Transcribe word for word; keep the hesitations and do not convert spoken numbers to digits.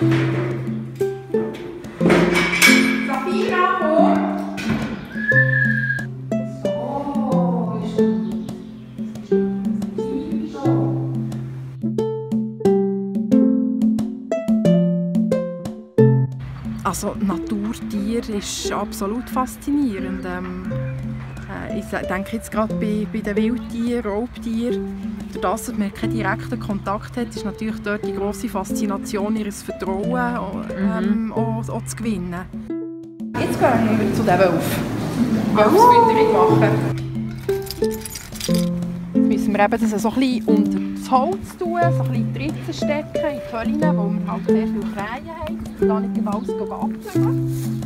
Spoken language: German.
Safira, komm! So, ist Also Naturtier ist absolut faszinierend. Ähm, äh, ich denke jetzt gerade bei, bei den Wildtieren, Raubtieren, durch das, dass man keinen direkten Kontakt hat, ist natürlich dort die grosse Faszination, ihr Vertrauen ähm, mhm. auch, auch zu gewinnen. Jetzt gehen wir zu den Wölfen. Wölfsfütterung machen. Jetzt müssen wir eben das so ein bisschen unter das Holz tun, so ein bisschen in die Ritzen stecken, in die Höhlen, wo wir halt sehr viele Krähen haben, dass wir da nicht alles abtun.